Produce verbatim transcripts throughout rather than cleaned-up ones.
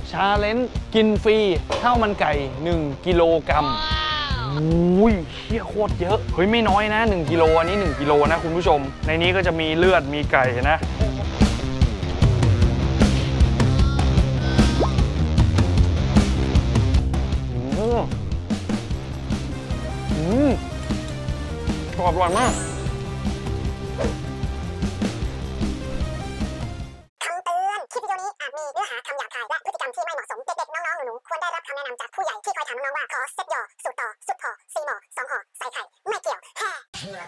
ชาเลนจ์กินฟรีข้าวมันไก่หนึ่งกิโลกรัมอุ้ยเฮี้ยโคตรเยอะเฮ้ยไม่น้อยนะหนึ่งกิโลอันนี้หนึ่งกิโลนะคุณผู้ชมในนี้ก็จะมีเลือดมีไก่นะอืมกรอบอร่อยมากคำเตือนคลิปวิดีโอนี้อาจมีเนื้อหาคำหยาบคายและพฤติกรรมที่ไม่เหมาะสมเด็กๆน้องๆหนูๆควรได้รับคำแนะนำจากผู้ใหญ่ที่คอยถามน้องๆว่าขอเซ็ตหย่อสูตรต่อสุดห่อสี่หม้อสองห่อใส่ไข่ไม่เกี่ยวแฮ่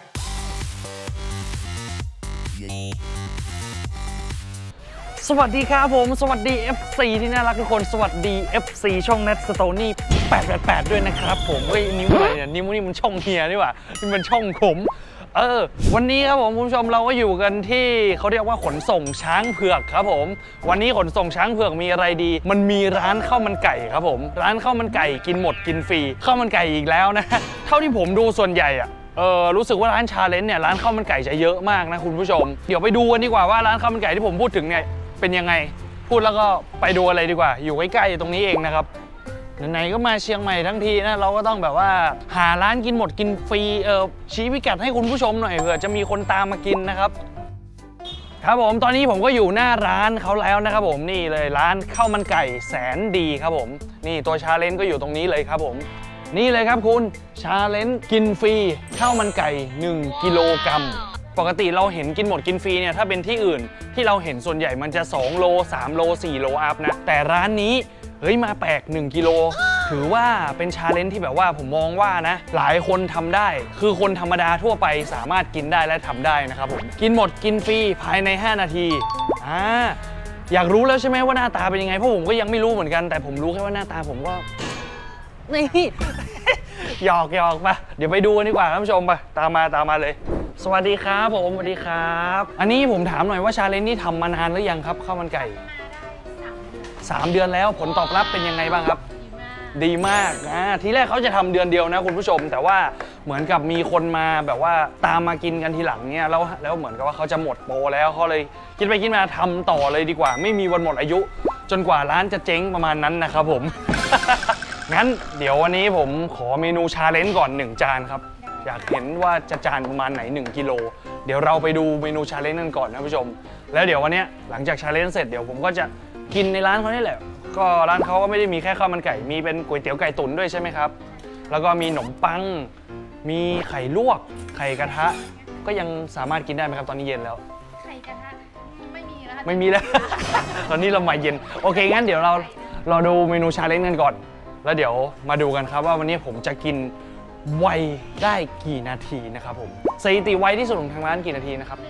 สวัสดีครับผมสวัสดี เอฟ ซี ที่น่ารักทุกคนสวัสดี เอฟ ซี ช่อง Nat Stony แปดแปดแปดด้วยนะครับผมเฮ้ยนิ้วอะไรเนี่ยนิ้วนี่มันช่องเฮียนี่หว่านี่มันช่องผมเออวันนี้ครับผมคุณผู้ชมเราก็อยู่กันที่เขาเรียกว่าขนส่งช้างเผือกครับผมวันนี้ขนส่งช้างเผือกมีอะไรดีมันมีร้านข้าวมันไก่ครับผมร้านข้าวมันไก่กินหมดกินฟรีข้าวมันไก่อีกแล้วนะเท่าที่ผมดูส่วนใหญ่อะเออรู้สึกว่าร้านชาเลนจ์เนี่ยร้านข้าวมันไก่จะเยอะมากนะคุณผู้ชมเดี๋ยวไปดูกันดีกว่าว่าร้านข้าวมันไก่ที่ผมพูดถึงเนี่ยเป็นยังไงพูดแล้วก็ไปดูอะไรดีกว่าอยู่ใกล้ๆตรงนี้เองนะครับไหนๆก็มาเชียงใหม่ทั้งทีนะเราก็ต้องแบบว่าหาร้านกินหมดกินฟรีเออชี้พิกัดให้คุณผู้ชมหน่อยเผื่อจะมีคนตามมากินนะครับครับผมตอนนี้ผมก็อยู่หน้าร้านเขาแล้วนะครับผมนี่เลยร้านข้าวมันไก่แสนดีครับผมนี่ตัวชาเลนจ์ก็อยู่ตรงนี้เลยครับผมนี่เลยครับคุณชาเลนจ์กินฟรีข้าวมันไก่หนึ่งกิโลกรัมปกติเราเห็นกินหมดกินฟรีเนี่ยถ้าเป็นที่อื่นที่เราเห็นส่วนใหญ่มันจะสองโลสามโลสี่โลอัพนะแต่ร้านนี้เฮ้ยมาแปลกหนึ่งกิโลถือว่าเป็นชาเลนจ์ที่แบบว่าผมมองว่านะหลายคนทำได้คือคนธรรมดาทั่วไปสามารถกินได้และทำได้นะครับผมกินหมดกินฟรีภายในห้านาทีอ่าอยากรู้แล้วใช่ไหมว่าหน้าตาเป็นยังไงเพราะผมก็ยังไม่รู้เหมือนกันแต่ผมรู้แค่ว่าหน้าตาผมก็นี่หยอกหยอกมาเดี๋ยวไปดูกันดีกว่าท่านผู้ชมไปตามมาตามมาเลยสวัสดีครับผมสวัสดีครับอันนี้ผมถามหน่อยว่าชาเลนจ์นี่ทำมานานหรือยังครับข้าวมันไก่สามเดือนแล้วผลตอบรับเป็นยังไงบ้างครับดีมากอ่าทีแรกเขาจะทำเดือนเดียวนะคุณผู้ชมแต่ว่าเหมือนกับมีคนมาแบบว่าตามมากินกันทีหลังเนี่ยแล้วแล้วเหมือนกับว่าเขาจะหมดโปรแล้วเขาเลยคิดไปคิดมาทำต่อเลยดีกว่าไม่มีวันหมดอายุจนกว่าร้านจะเจ๊งประมาณนั้นนะครับผม งั้นเดี๋ยววันนี้ผมขอเมนูชาเลนจ์ก่อนหนึ่งจานครับอยากเห็นว่าจะจานประมาณไหนหนึ่งกิโลเดี๋ยวเราไปดูเมนูชาเลนจ์กันก่อนนะผู้ชมแล้วเดี๋ยววันนี้หลังจากชาเลนจ์เสร็จเดี๋ยวผมก็จะกินในร้านเขานี่แหละก็ร้านเขาก็ไม่ได้มีแค่ข้าวมันไก่มีเป็นก๋วยเตี๋ยวไก่ตุ๋นด้วยใช่ไหมครับแล้วก็มีขนมปังมีไข่ลวกไข่กระทะก็ยังสามารถกินได้ไหมครับตอนนี้เย็นแล้วไข่กระทะไม่มีแล้วไม่มีแล้ว ตอนนี้เรามาเย็นโอเคงั้นเดี๋ยวเราเราดูเมนูชาเลนจ์กันก่อนแล้วเดี๋ยวมาดูกันครับว่าวันนี้ผมจะกินไวได้กี่นาทีนะครับผมสถิติไวที่สุดของทางร้านกี่นาทีนะครับ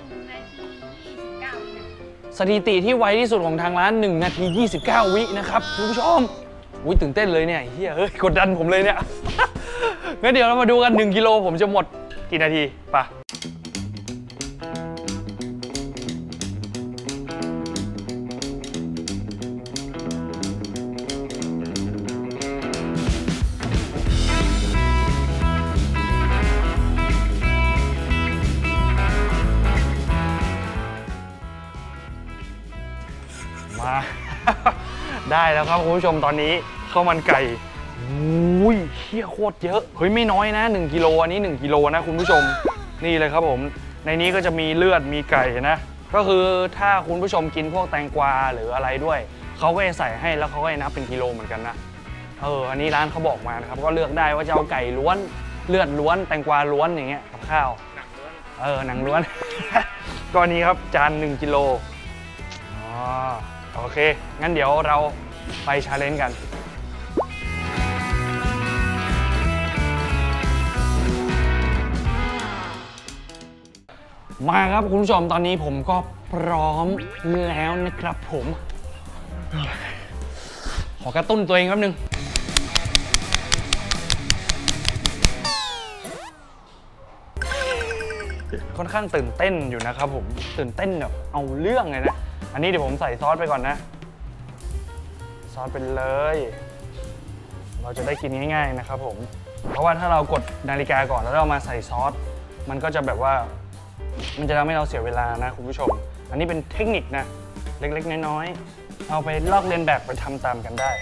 สถิติที่ไวที่สุดของทางร้านหนึ่งนาทียี่สิบเก้าวินะครับคุณผู้ชมอุ้ยตื่นเต้นเลยเนี่ยเฮียเฮ้ยกดดันผมเลยเนี่ย งั้นเดี๋ยวเรามาดูกันหนึ่งกิโลผมจะหมดกี่นาทีป่ะมา ได้แล้วครับคุณผู้ชมตอนนี้ข้าวมันไก่อุ้ยเฮี้ยโคตรเยอะเฮ้ยไม่น้อยนะหนึ่งกิโลอันนี้หนึ่งกิโลนะคุณผู้ชมนี่เลยครับผมในนี้ก็จะมีเลือดมีไก่นะก็คือถ้าคุณผู้ชมกินพวกแตงกวาหรืออะไรด้วยเขาก็จะใส่ให้แล้วเขาก็จะนับเป็นกิโลเหมือนกันนะเอออันนี้ร้านเขาบอกมานะครับก็เลือกได้ว่าจะเอาไก่ล้วนเลือดล้วนแตงกวาล้วนอย่างเงี้ยกับข้าวหนังล้วนเออหนังล้วน ก็นี้ครับจานหนึ่งกิโลอ๋อโอเคงั้นเดี๋ยวเราไปชาเลนจ์กันมาครับคุณผู้ชมตอนนี้ผมก็พร้อมแล้วนะครับผมขอกระตุ้นตัวเองแป๊บนึงค่อนข้างตื่นเต้นอยู่นะครับผมตื่นเต้นแบบเอาเรื่องเลยนะอันนี้เดี๋ยวผมใส่ซอสไปก่อนนะซอสไปเลยเราจะได้กินง่ายๆนะครับผมเพราะว่าถ้าเรากดนาฬิกาก่อนแล้วเรามาใส่ซอสมันก็จะแบบว่ามันจะทำให้เราเสียเวลานะคุณผู้ชมอันนี้เป็นเทคนิคนะเล็กๆน้อยๆเอาไปลอกเลียนแบบไปทำตามกันได้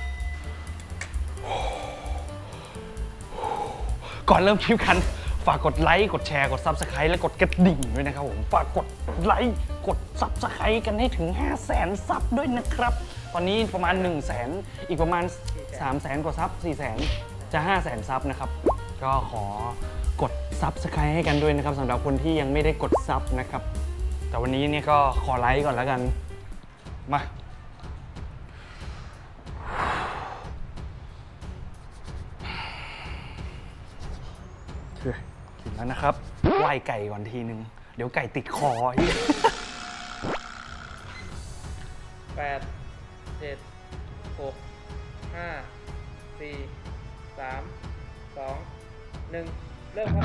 ก่อนเริ่มคลิปกันฝากกดไลค์กดแชร์กด ซับสไครบ์ และกดกระดิ่งด้วยนะครับผมฝากกดไลค์กด ซับสไครบ์ กันให้ถึง ห้าแสน ซับด้วยนะครับตอนนี้ประมาณ หนึ่งแสน อีกประมาณ สามแสน กว่าซับ สี่แสน จะ ห้าแสน ซับนะครับก็ขอกด ซับสไครบ์ ให้กันด้วยนะครับสำหรับคนที่ยังไม่ได้กดซับนะครับแต่วันนี้เนี่ยก็ขอไลค์ก่อนแล้วกันมาถึงแล้วนะครับไหว้ไก่ก่อนทีนึงเดี๋ยวไก่ติดคอแปดเจ็ดหกห้าสี่สามสองหนึ่งเริ่ม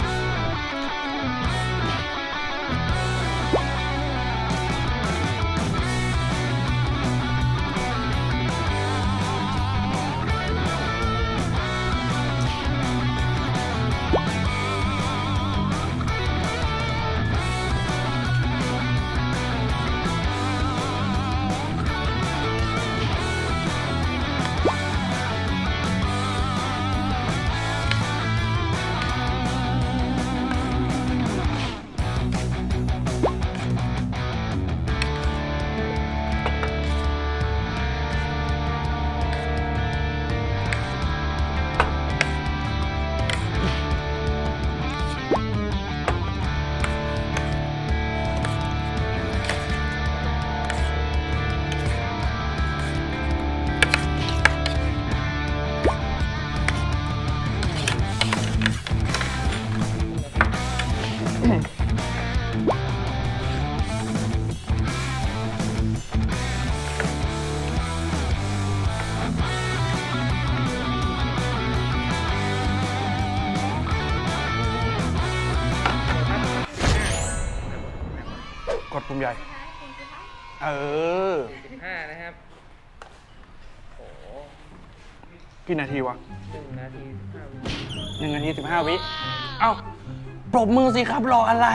กดปุ่มใหญ่เออสิบห้านะครับโอ้กี่นาทีวะหนึ่งนาทีสิบห้าวิหนึ่งนาทีสิบห้าวิเอ้าปรบมือสิครับรออะไร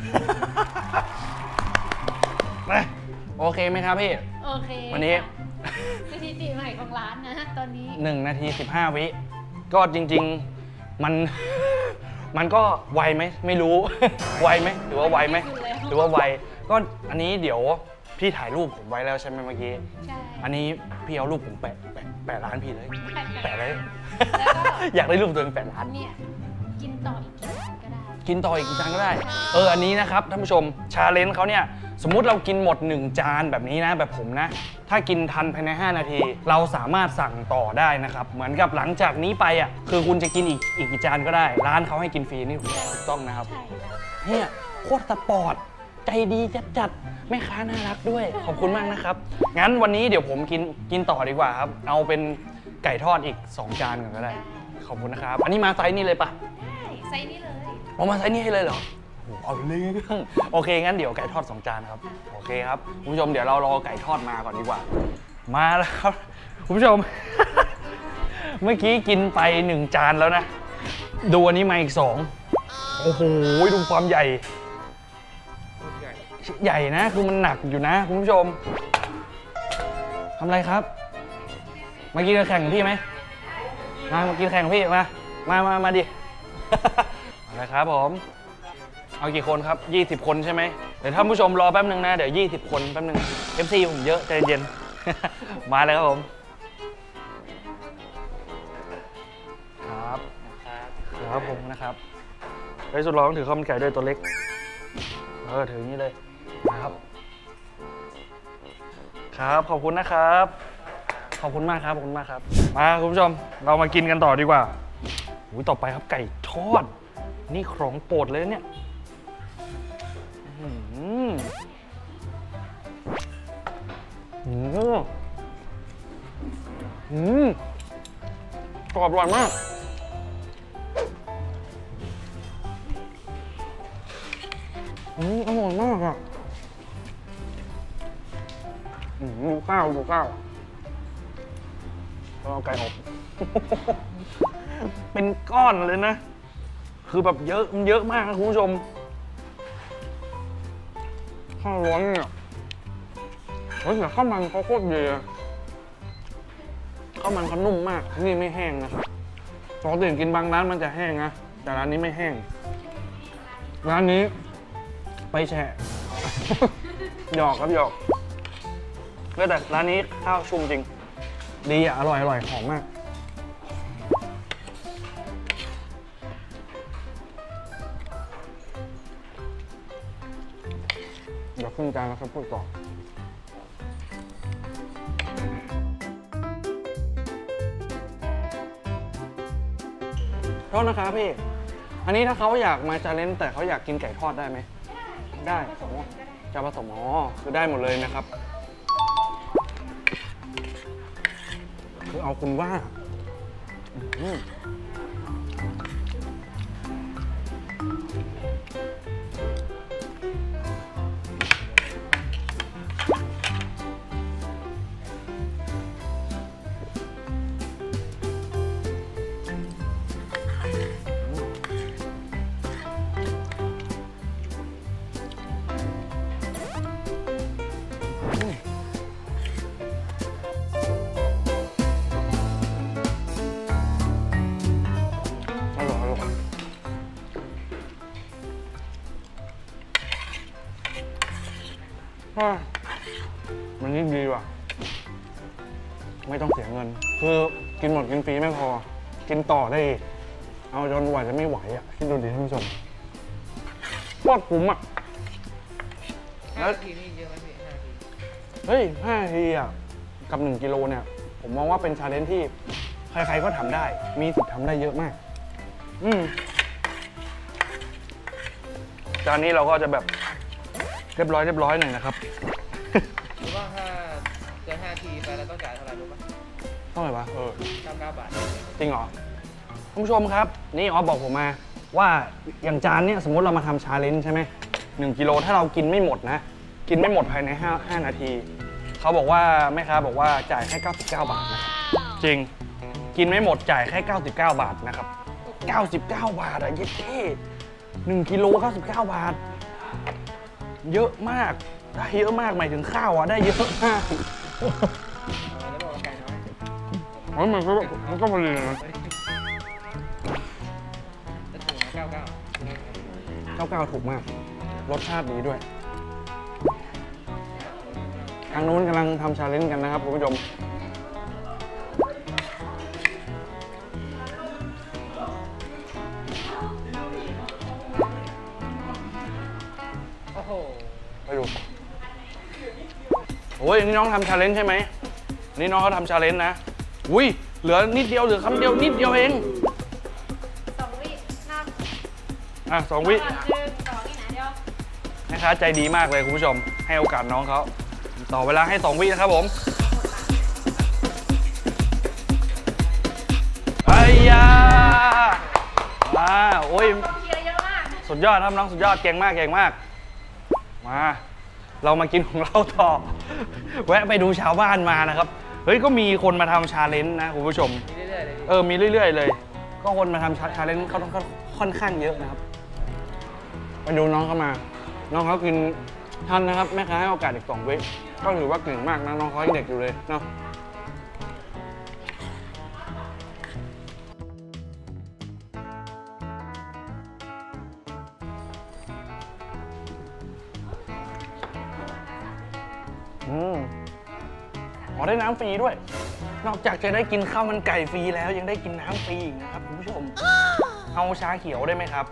โอเคไหมครับพี่โอเควันนี้สถิติใหม่ของร้านนะตอนนี้หนึ่งนาทีสิบห้าวิก็จริงๆมันมันก็ไวไหมไม่รู้ไวไหมหรือว่าไวไหมหรือว่าไวก็อันนี้เดี๋ยวพี่ถ่ายรูปผมไว้แล้วใช่ไหมเมื่อกี้ใช่อันนี้พี่เอารูปผมแปะแปะแปะร้านพี่เลยแปะเลยแล้วก็อยากได้รูปตัวเองแปะร้านเนี่ยกินต่ออีกจานก็ได้กินต่ออีกจานก็ได้เอออันนี้นะครับท่านผู้ชมชาเลนจ์เขาเนี่ยสมมุติเรากินหมดหนึ่งจานแบบนี้นะแบบผมนะถ้ากินทันภายในห้านาทีเราสามารถสั่งต่อได้นะครับเหมือนกับหลังจากนี้ไปอ่ะคือคุณจะกินอีกอีกกี่จานก็ได้ร้านเขาให้กินฟรีนี่ถูกต้องนะครับเนี่ยโคตรสปอร์ตใจดีจัดจัดแม่ค้าน่ารักด้วยขอบคุณมากนะครับงั้นวันนี้เดี๋ยวผมกินกินต่อดีกว่าครับเอาเป็นไก่ทอดอีกสองจานก่อนก็ได้ขอบคุณนะครับอันนี้มาไซส์นี้เลยปะได้ไซส์นี้เลยเอามาไซส์นี้ให้เลยเหรอเอาเรื่องโอเคงั้นเดี๋ยวไก่ทอดสองจานครับโอเคครับคุณผู้ชมเดี๋ยวเรารอไก่ทอดมาก่อนดีกว่ามาแล้วครับคุณผู้ชม เมื่อกี้กินไปหนึ่งจานแล้วนะดูอันนี้มาอีกสองโอ้โหดูความใหญ่ใหญ่นะคือมันหนักอยู่นะคุณผู้ชมทำอะไรครับมากินแข่งกับพี่ไหมมามากินแข่งกับพี่มามามามาดิอะไรครับผมเอากี่คนครับยี่สิบคนใช่ไหมเดี๋ยวท่านผู้ชมรอแป๊บนึงนะเดี๋ยวยี่สิบคนแป๊บนึง เอฟ ซี ผมเยอะใจเย็น มาเลยครับผมครับครับผมนะครับไอ้สุดร้องถือข้าวมันไก่ด้วยตัวเล็กเออถืออย่างนี้เลยนะครับครับขอบคุณนะครับขอบคุณมากครับขอบคุณมากครับมาคุณผู้ชมเรามากินกันต่อดีกว่าอุ้ยต่อไปครับไก่ทอดนี่ของโปรดเลยเนี่ยอืมอืมอืมกรอบอร่อยมากอืมอร่อยมากอ่ะอืมดูข้าวดูข้าวเราเอาไก่อบ เป็นก้อนเลยนะคือแบบเยอะมันเยอะมากนะคุณผู้ชมข้าวร้อนเนี่ยเฮ้ยแต่ข้าวมันเขาโคตรดีอะข้าวมันเขานุ่มมากนี่ไม่แห้งนะครับปกติกินบางร้านมันจะแห้งนะแต่ร้านนี้ไม่แห้งร้านนี้ไปแฉะ หยอกครับหยอกแต่ร้านนี้ข้าวชุ่มจริงดีอ่ะอร่อยอร่อยหอมมากเดี๋ยวขึ้นจานแล้วครับพูดต่อโทษนะครับพี่อันนี้ถ้าเขาอยากมาชาเลนจ์แต่เขาอยากกินไก่ทอดได้ไหมได้จะผสมอ๋อคือได้หมดเลยนะครับคือเอาคุณว่าอืมมันนี่ดีว่ะไม่ต้องเสียเงินคือกินหมดกินฟรีไม่พอกินต่อได้อีกเอาจนกว่าจะไม่ไหวอ่ะคิดดูดิท่านผู้ชมโคตรคุ้มอ่ะห้านาทีนี่เยอะไหมพี่ห้านาทีเฮ้ยห้านาทีอ่ะกับหนึ่งกิโลเนี่ยผมมองว่าเป็นชาเลนจ์ที่ใครๆก็ทำได้มีสิทธิ์ทำได้เยอะมากอืมจานนี้เราก็จะแบบเรียบร้อยเรียบร้อยหน่อยนะครับหรือว่าถ้าเกินห้านาทีไปแล้วต้องจ่ายเท่าไหร่รู้ปะเท่าไหร่วะเออเก้าสิบเก้าบาทจริงเหรอท่านผู้ชมครับนี่ออฟบอกผมมาว่าอย่างจานเนี้ยสมมติเรามาทำชาเลนจ์ใช่ไหมหนึ่งกิโลถ้าเรากินไม่หมดนะกินไม่หมดภายในห้า ห้านาทีเขาบอกว่าแม่ค้าบอกว่าจ่ายแค่เก้าสิบเก้าบาทนะครับจริงกินไม่หมดจ่ายแค่เก้าสิบเก้าบาทนะครับเก้าสิบเก้าบาทอะเย้เท่หนึ่งกิโลเก้าสิบเก้าบาทเยอะมากได้เยอะมากหมายถึงข้าวอ่ะได้เยอะมากแล้วบอกว่าไก่น้อยอ๋อมันก็มันก็พอดีนะจะถูกนะเก้าเก้าเก้าเก้าถูกมากรสชาติดีด้วยทางนู้นกำลังทำชาเลนจ์กันนะครับคุณผู้ชมโอ้โหไปดูโอ้ยนี่น้องทำชาเลนจ์ใช่ไหมนี่น้องเขาทำชาเลนจ์นะอุ้ยเหลือนิดเดียวเหลือคำเดียวนิดเดียวเองสองวินับอ่ะสองวิหนึ่งสองนี่นะเดียวนะคะใจดีมากเลยคุณผู้ชมให้โอกาสน้องเขาต่อเวลาให้สองวินะครับผมไอ้ยามาโอ้ยสุดยอดครับน้องสุดยอดเก่งมากเก่งมากมาเรามากินของเราต่อแวะไปดูชาวบ้านมานะครับเฮ้ยก็มีคนมาทำชาเลนจ์นะคุณผู้ชมมีเรื่อยๆเลยเออมีเรื่อยๆเลยก็คนมาทำชาเลนจ์เขาต้องค่อนข้างเยอะนะครับไปดูน้องเขามาน้องเขากินทันนะครับแม่ค้าให้โอกาสอีกสองวิก็ถือว่าเก่งมากนะน้องเขายังเด็กอยู่เลยเนาะอืมอ๋อได้น้ำฟรีด้วยนอกจากจะได้กินข้าวมันไก่ฟรีแล้วยังได้กินน้ำฟรีอีกนะครับคุณผู้ชมเอาชาเขียวได้ไหมครับ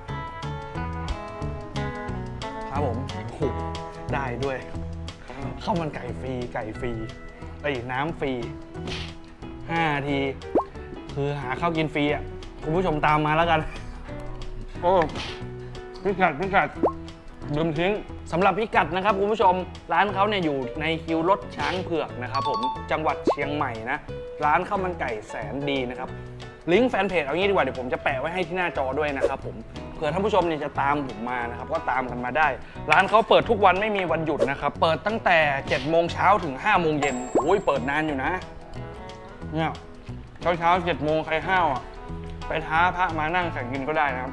ครับผมโอ้โหได้ด้วยข้าวมันไก่ฟรีไก่ฟรีไอ้น้ำฟรีห้านาทีคือหาข้าวกินฟรีอ่ะคุณผู้ชมตามมาแล้วกันโอ้พิกัดพิกัดลืมทิ้งสำหรับพิกัดนะครับคุณผู้ชมร้านเขาเนี่ยอยู่ในคิวรถช้างเผือกนะครับผมจังหวัดเชียงใหม่นะร้านข้าวมันไก่แสนดีนะครับลิงก์แฟนเพจเอางี้ดีกว่าเดี๋ยวผมจะแปะไว้ให้ที่หน้าจอด้วยนะครับผมเผื่อท่านผู้ชมเนี่ยจะตามผมมานะครับก็ตามกันมาได้ร้านเขาเปิดทุกวันไม่มีวันหยุดนะครับเปิดตั้งแต่เจ็ดโมงเช้าถึงห้าโมงเย็นโอ้ยเปิดนานอยู่นะเนี่ยเช้าเช้าเจ็ดโมงใครห้าวอ่ะไปท้าพระมานั่งแข่งกินก็ได้นะครับ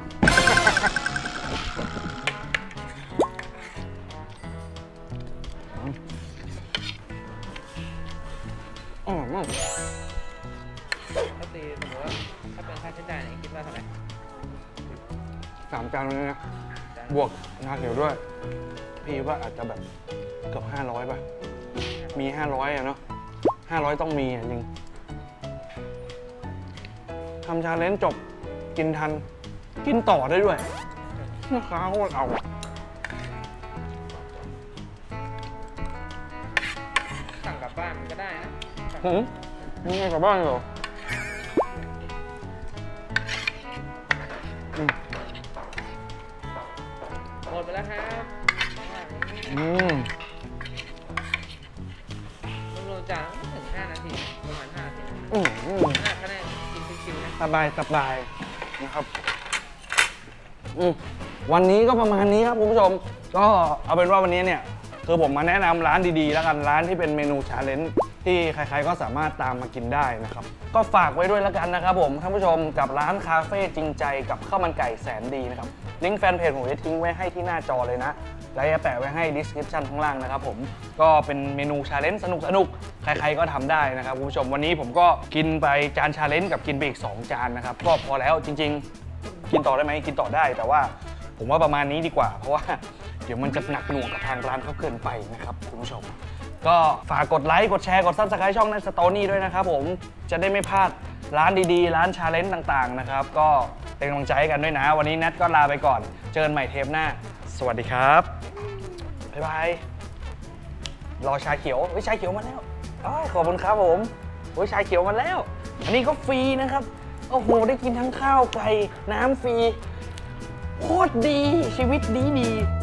ว่าถ้าเป็นค่าใช้จ่ายเนี่ยคิดว่าเท่าไหร่สามจานเลยนะจานบวกชาเขียวด้วย พี่ว่าอาจจะแบบเกือบห้าร้อยป่ะ มีห้าร้อยอะเนาะห้าร้อยต้องมีอะจริงทำชาเลนจ์จบกินทัน กินต่อได้ด้วยลูกค้าโคตรเอาอะสั่งกลับบ้านมันก็ได้นะสั่งหืมมึงไงกลับบ้านเหรออืมหมดไปแล้วครับอืมรวมๆจานไม่ถึงห้านาทีประมาณห้านาทีอืมอืมน่าคะแนนกินชิวๆนะสบายสบายนะครับอืมวันนี้ก็ประมาณนี้ครับคุณผู้ชม ก็เอาเป็นว่าวันนี้เนี่ยคือผมมาแนะนำร้านดีๆแล้วกันร้านที่เป็นเมนูชาเลนจ์ที่ใครๆก็สามารถตามมากินได้นะครับ ก็ฝากไว้ด้วยแล้วกันนะครับผมท่านผู้ชมกับร้านคาเฟ่จริงใจกับข้าวมันไก่แสนดีนะครับลิงก์แฟนเพจผมจะทิ้งไว้ให้ที่หน้าจอเลยนะและจะแปะไว้ให้ description ข้างล่างนะครับผมก็เป็นเมนูชาเลนจ์สนุกๆใครๆก็ทำได้นะครับคุณผู้ชมวันนี้ผมก็กินไปจานชาเลนจ์กับกินไปอีกสองจานนะครับก็พอแล้วจริงๆ กินต่อได้ไหมกินต่อได้แต่ว่าผมว่าประมาณนี้ดีกว่าเพราะว่าเดี๋ยวมันจะหนักหน่วงกับทางร้านเขาเกินไปนะครับคุณผู้ชมก็ฝากกดไลค์กดแชร์กด ซับสไครบ์ ช่องนัทสตอรี่ด้วยนะครับผมจะได้ไม่พลาดร้านดีๆร้านชาเลนจ์ต่างๆนะครับก็เป็นกำลังใจให้กันด้วยนะวันนี้แนทก็ลาไปก่อนเจอกันใหม่เทปหน้าสวัสดีครับบ๊ายบายรอชาเขียวเฮ้ยชาเขียวมาแล้วอ้าวขอบคุณครับผมเฮ้ยชาเขียวมาแล้ว อันนี้ก็ฟรีนะครับโอ้โหได้กินทั้งข้าวไก่น้ำฟรีโคตรดีชีวิตดีดี